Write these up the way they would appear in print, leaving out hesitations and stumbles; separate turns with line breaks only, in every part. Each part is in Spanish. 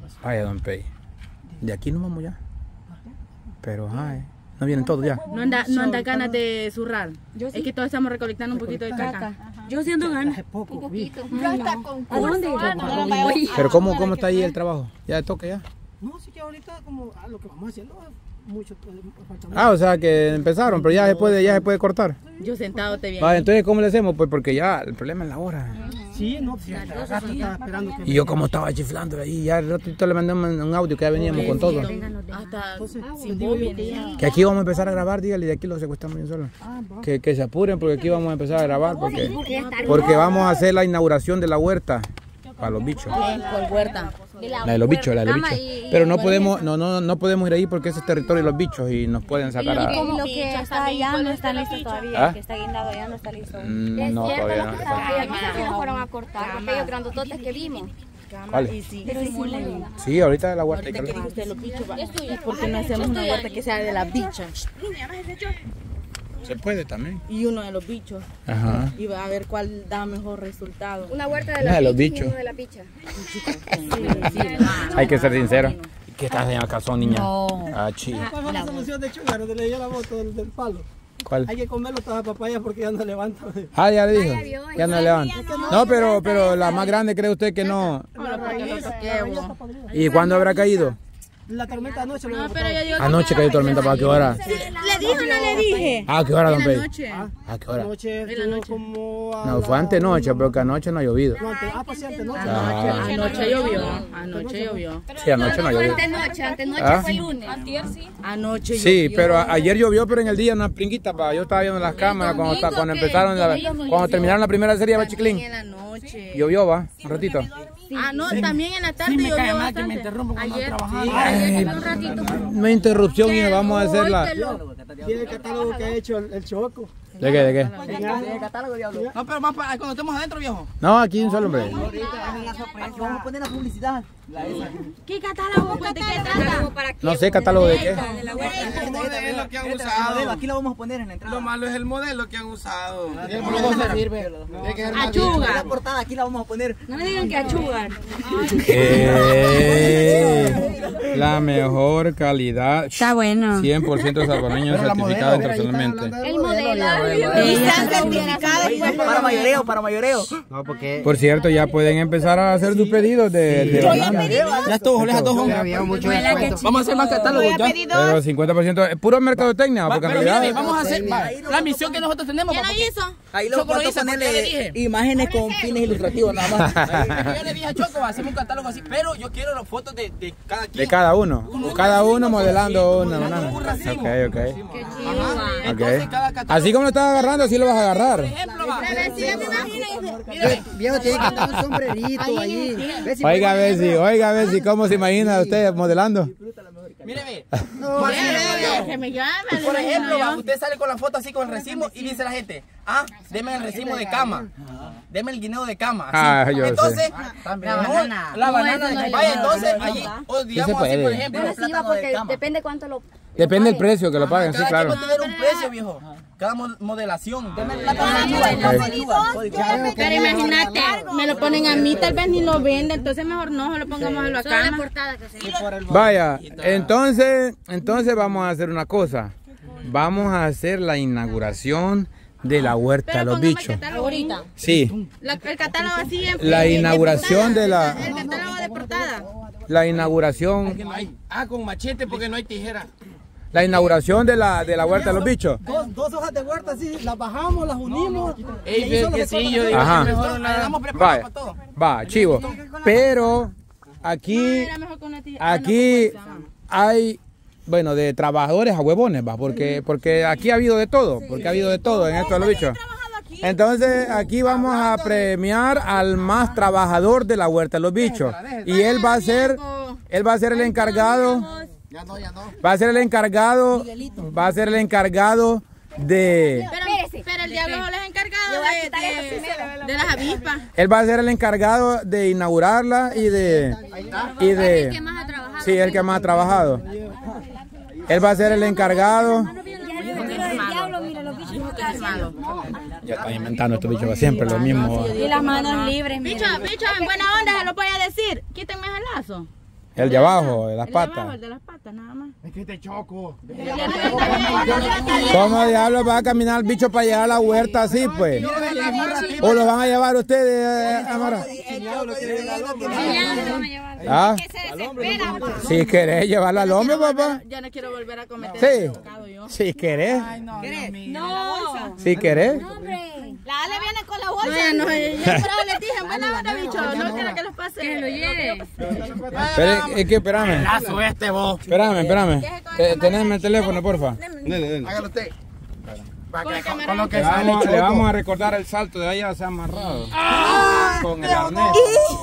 Vaya, don Pei. De aquí nos vamos ya. Pero, ay, no vienen todos ya.
No anda ganas de zurrar. Es que todos estamos recolectando un poquito de caca.
Yo siento ganas.
Un poquito.
Yo hasta con
Pero, ¿cómo está ahí el trabajo? ¿Ya toca ya?
No, sí que ahorita como lo que vamos haciendo mucho falta mucho.
Ah, o sea que empezaron, pero ya se puede cortar.
Yo sentado te vi.
Vale, entonces ¿cómo le hacemos? Pues porque ya el problema es la hora.
Sí, no, sí, estaba esperando que...
Y yo como estaba chiflando ahí, ya el ratito le mandé un audio que ya veníamos con todo.
Hasta sin voz viene ya.
Que aquí vamos a empezar a grabar, dígale, de aquí lo secuestramos bien solo. Que se apuren porque aquí vamos a empezar a grabar porque vamos a hacer la inauguración de la huerta para los bichos.
Por huerta.
La de los bichos. Pero no podemos ir ahí porque ese es territorio de los bichos y nos pueden sacar a...
Lo que está allá no está listo todavía. El que está guindado allá no está listo.
No, todavía no.
Aquí nos fueron a cortar aquellos grandototes que vimos.
¿Cuál?
Pero
Sí, ahorita la huerta.
Ahorita que dijo usted los bichos, ¿por qué no hacemos una huerta que sea de las bichas?
Se puede también.
Y uno de los bichos.
Ajá.
Y va a ver cuál da mejor resultado.
una huerta
de los bichos.
y uno de la picha.
Hay que ser sincero. ¿Qué estás haciendo calzón, niña?
No.
Ah, chi.
¿Cuál fue la solución de Chugar? Donde le dio la moto del palo.
¿Cuál?
Hay que comerlo toda papaya porque ya no levanta.
Ah, ya le dijo. Ya no levanta. No, pero la más grande, ¿cree usted que no? ¿Y cuándo habrá caído?
La tormenta anoche.
No, pero yo digo
Anoche cayó tormenta, ¿para qué hora?
¿Le dije o no le dije?
¿A qué hora, don Pei?
Noche.
¿A qué hora?
Anoche estuvo como a
No, fue antenoche, porque anoche no ha llovido.
No, pues sí, antenoche.
Anoche llovió. Anoche llovió.
Sí, anoche no ha llovido.
Antenoche fue lunes.
Anoche llovió.
Sí, pero ayer llovió, pero en el día una pringuita, pa. Yo estaba viendo las cámaras cuando empezaron, cuando terminaron la primera serie de Bachiclín.
En la noche.
Llovió, va, un ratito.
Ah, no, también en la tarde llovió bastante.
me interrumpo cuando estoy trabajando.
Ay, no hay interrupción y vamos a hacerla.
Tiene el catálogo que ha hecho el Choco.
¿De qué? ¿De qué?
No, pero más para cuando estemos adentro, viejo.
No, aquí un solo, hombre.
Aquí vamos a poner la publicidad.
¿Qué catálogo? ¿De qué trata?
No sé, catálogo de qué.
El modelo que han usado. Aquí lo vamos a poner en la entrada. Lo malo es el modelo que han usado.
¿Cómo se sirve?
Achuga.
La portada aquí la vamos a poner.
No me digan que achugan.
La mejor calidad.
Está bueno.
100% salvadoreño certificado internacionalmente.
El modelo.
Están certificadas
Para mayoreo, para mayoreo.
No, porque...
Por cierto, ya pueden empezar a hacer sus pedidos de banana.
Ya estuvo, les a todos.
había mucho
Vamos a hacer más catálogos ya.
Pero 50% es puro mercadotecnia, porque en
Pero
realidad...
mire, vamos a hacer la misión que nosotros tenemos.
¿Quién lo hizo?
Ahí lo
Choco lo
falta
hizo, porque
ponerle
le dije.
imágenes con fines ilustrativos nada más. Yo le dije a Choco, hacemos un catálogo así, pero yo quiero las fotos de cada quien.
De cada uno. Cada uno modelando una banana.
Un racimo.
Ok.
Entonces, cada catálogo.
Así como lo estás agarrando, así lo vas a agarrar.
Por ejemplo, va.
Viejo, tiene que estar un sombrerito ahí.
Oiga a ver si, ¿cómo se imagina usted modelando?
Míreme.
Que me llame.
Por ejemplo, va, usted sale con la foto así con el racimo y dice la gente, deme el racimo de cama, deme el guineo de cama. Así.
Yo
Entonces,
banana.
la banana.
No,
Vaya, entonces, allí, o digamos así,
puede.
por ejemplo,
Pero sí va
plátano de
porque
cama.
depende cuánto lo...
Depende del precio que lo paguen, sí,
Cada
claro.
quien va a tener un precio, viejo. Cada modelación. Deme el plátano de lechuga.
Pero imagínate, me lo ponen a mí, tal vez ni lo venden, entonces mejor no, lo pongamos en la cama.
Vaya, entonces vamos a hacer una cosa. Vamos a hacer la inauguración de la huerta de los bichos.
Ahorita.
Sí.
El catálogo así
La inauguración de la...
El catálogo de portada.
La inauguración...
Con machete porque no hay tijera.
La inauguración de la huerta de los bichos.
Dos hojas de huerta así, las bajamos, las unimos.
Ajá.
Estamos preparados
Vaya,
para todo.
va, chivo. Pero aquí hay, bueno, de trabajadores a huevones, va, porque aquí ha habido de todo, en esto de los bichos. Entonces aquí vamos a premiar al más trabajador de la huerta de los bichos. Y él va a ser el encargado. Va a ser el encargado de...
Pero el diablo es el encargado de las avispas.
Él va a ser el encargado de inaugurarla y de... Sí, el que más ha trabajado. Él va a ser el encargado... Ya están inventando estos bichos, siempre lo mismo.
Y las manos libres.
Bicho, en buena onda se lo voy a decir. Quítenme el lazo.
El de abajo, de las
El de abajo,
patas.
el de las patas, nada más.
Es que te choco.
¿Cómo diablos va a caminar el bicho para llegar a la huerta así, pues? ¿O lo van a llevar ustedes, Amara? ¿Ah? Si querés llevarlo al hombre, papá.
Ya no quiero volver a cometer
Sí.
ese pecado yo.
Si querés.
No.
Si querés.
La Ale viene con la bolsa.
Bueno, yo por ahora les dije, buena hora, bicho, no quiero que los pase. Que lo lleve.
Pero es que espérame.
Lazo este vos.
Espérame. Tenedme el teléfono, porfa.
Hágalo usted.
Con lo que
Le vamos a recordar el salto de allá, se ha amarrado. Con el arnés.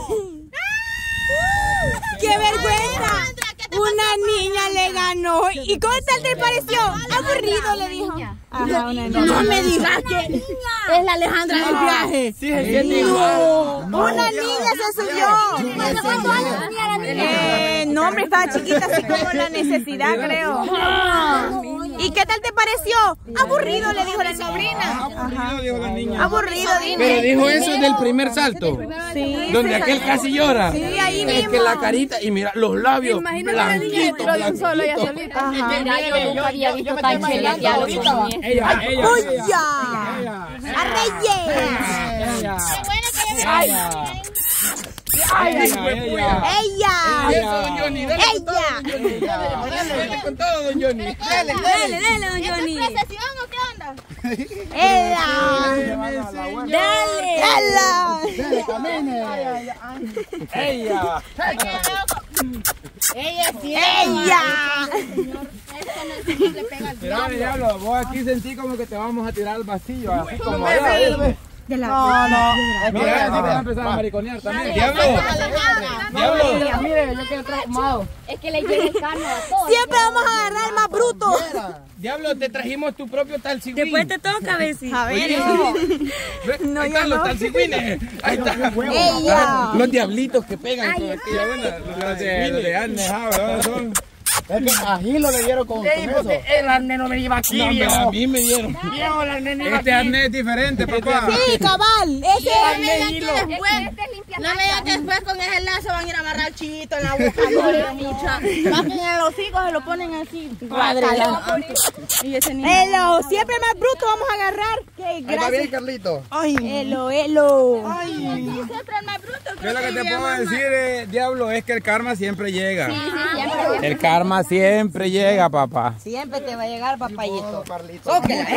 ¡Qué vergüenza! Una niña le ganó. ¿Y cómo tal te pareció? Aburrido, le dijo. Ajá, una niña.
No me digas que es la Alejandra del viaje.
Sí, es no.
Una niña se subió.
¿Cuántos años tenía la niña?
No, hombre, estaba chiquita, así como la necesidad, creo. ¿Y qué tal te pareció? Aburrido, le dijo la sobrina.
Aburrido, dijo la niña.
Aburrido,
Pero
dime.
dijo eso del primer salto.
Sí.
Donde aquel casi llora.
Sí, ahí
Es
mismo.
que la carita y mira los labios blanquitos.
Ajá.
Mira, yo nunca había visto tan cheleteado como mi
Ella.
¡Uya! ¡A Reyes! ¡Ella!
Eso, don Johnny. Dale con todo, don Johnny. Dale con todo, don Johnny. Dale.
Dale, don Johnny.
¿Procesión o qué onda?
¡Ella! ¡Dale! ¡Ella!
Ella.
¡Ella!
Mira, diablo, vos aquí sentí como que te vamos a tirar al vacío, así como allá.
No.
Mira, así te va a empezar a mariconear también.
Diablo.
Mire, yo quiero traer fumado.
Es que le lleva el carno a todos.
Siempre vamos a agarrar más bruto.
Diablo, te trajimos tu propio talcigüín.
Después te toca, Bessie. A ver. No,
Ahí
yo
están los
no.
talcigüines. Ahí están.
Ella.
Los diablitos que pegan con aquella buena.
Los de Arnes, ¿verdad? Son.
Es que a Gilo le dieron con eso.
El arnés no me lleva aquí,
A mí me dieron.
Viejo, el arnés no iba
Este
aquí.
arnés es diferente, papá.
Sí, cabal. Ese
No me digas que después con ese lazo van a ir a amarrar chivito en la boca. Más que en los hijos se lo ponen así. Y ese niño.
Elo, siempre más bruto vamos a agarrar. Qué
Ahí va
gracias.
bien, Carlito.
Elo.
Siempre el más bruto.
Yo lo que te puedo decir, diablo, es que el karma siempre llega.
Siempre.
El karma siempre llega, papá.
Siempre te va a llegar, papayito.
Carlito.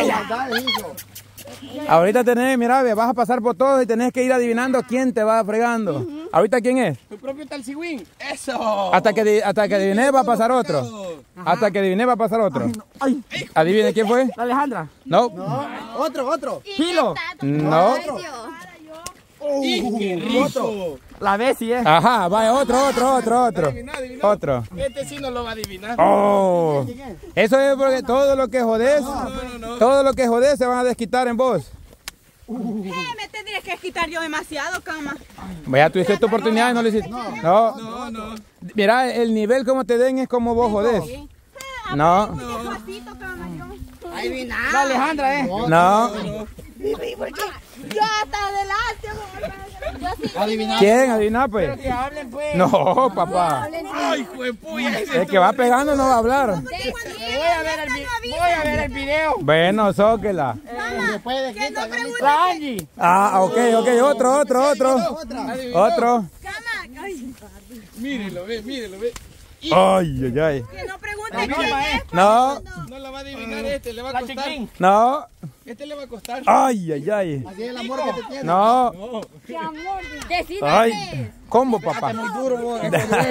Ahorita tenés, mira, vas a pasar por todo y tenés que ir adivinando quién te va fregando. ¿Ahorita quién es?
Tu propio talcigüín. Eso.
Hasta que adivine va a pasar otro. Hasta que adivine va a pasar otro. Adivine quién fue.
Alejandra.
No.
Otro.
Filo. No.
Otro. La Bessie,
Ajá, vaya, otro. Otro.
Este sí no lo va a adivinar.
Oh. Eso es porque todo lo que jodés, todo lo que jodés se van a desquitar en vos.
Me tendrías que quitar yo demasiado, cama.
Vaya, tuviste tu oportunidad y no lo hiciste. No. Mira, el nivel como te den es como vos jodés. No.
La Alejandra,
No.
Yo hasta adelante.
Adivinar.
¿Quién? Adivina, pues.
Que hablen, pues.
No, papá.
Ay, juepuya.
El que va pegando no va a hablar.
Voy a ver el video.
Bueno, zóquela.
Después de la Angie.
Ah, ok. Otro.
Mírelo, ve.
Ay.
Que no pregunten quién es.
No.
No la va a adivinar este, le va a costar.
No.
Este le va a costar.
Ay.
Así es el amor que te tiene.
No.
Decime.
Ay. ¿Cómo, papá?
Muy duro, vos.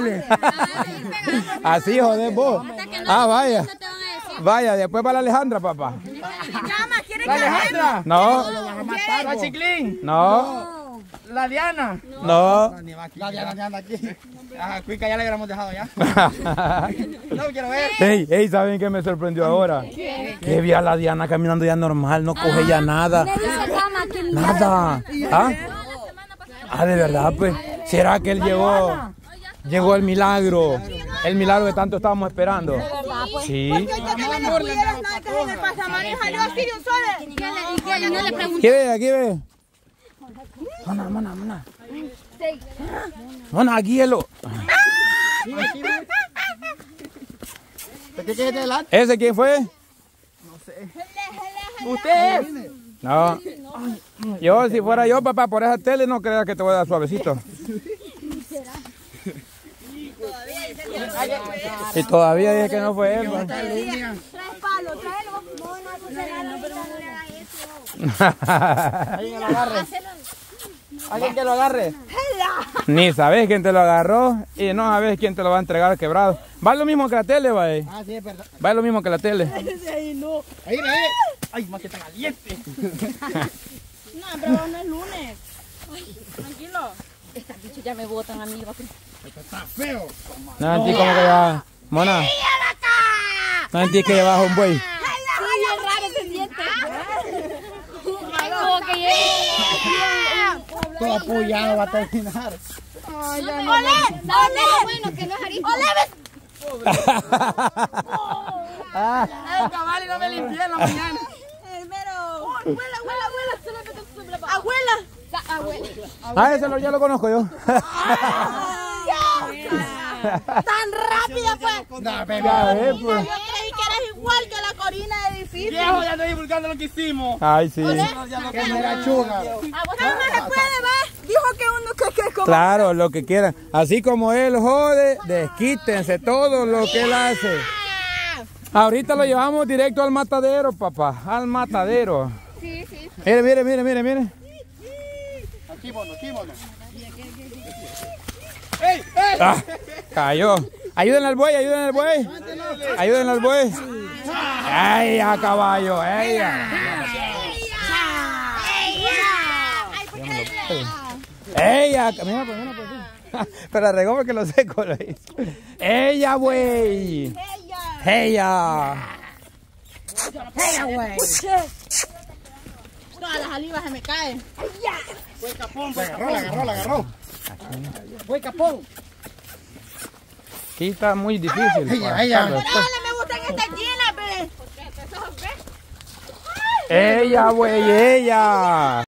Así jodés vos. Ah, vaya. Vaya, después para la Alejandra, papá.
Cama, ¿quiere
La Alejandra.
No.
La Chiclín.
No.
La Diana.
No.
La Diana anda aquí. Ajá, Cuica ya le hubiéramos dejado ya. No quiero ver.
Ey, ¿saben qué me sorprendió ahora? Que vi a la Diana caminando ya normal, no coge ya nada.
Le dice Cama que el
Nada. ¿Ah? De verdad, pues. ¿Será que él llegó el milagro? El milagro que tanto estábamos esperando. Sí.
Yo también no pudieras nada que en el pasamano y salió así de un solo.
Y no le pregunté.
Aquí ve. Mona, aquí hielo. ¿Ese quién fue?
¿Usted?
No. Yo, si fuera yo, papá, por esa tele no creas que te voy a dar suavecito. Y todavía dije que no fue él.
Trae palo, tráelo.
Alguien que lo agarre.
Ni sabes quién te lo agarró y no sabes quién te lo va a entregar quebrado. Va lo mismo que la tele, va.
Ah, sí, es verdad.
Va lo mismo que la tele.
Ahí. Ay, más que está caliente.
No, pero no es lunes. Tranquilo.
Estas bichos ya me botan a mí.
Está feo.
No sentí como que ya... Mona. No sentí que llevas un buey.
Sí, bien raro se siente. Como que yo...
Todo apoyado va a terminar.
¡Olé! Bueno, que no es harina.
Ay, cabal, y no me limpié en la mañana.
Abuela.
Ah, ese ya lo conozco yo.
Tan rápida pues.
No,
Ya
baby.
ves, pues.
Yo creí que eras igual que la Corina de difícil.
Viejo, ya estoy divulgando lo que hicimos.
Ay, sí.
Que me la chuga.
No se puede, ¿va? Dijo que uno que como...
Claro, lo que quieran. Así como él jode, desquítense todo lo que él hace. Ahorita lo llevamos directo al matadero, papá. Al matadero.
Sí, sí.
Mire.
Aquí, mono.
Ah, cayó. Ayúdenle al buey. Ayúdenle al buey. ¡Ella, caballo! ¡Ella! ¡Ella! Mira, pues. Pero arregó porque lo seco lo hizo. ¡Ella, güey! ¡Ella!
Todas las olivas se me caen.
La agarró.
Fue capón.
Aquí está muy difícil.
Ella.
Dale, me gustan estas llenas, ve.
¡Ella, güey! ¡Ella!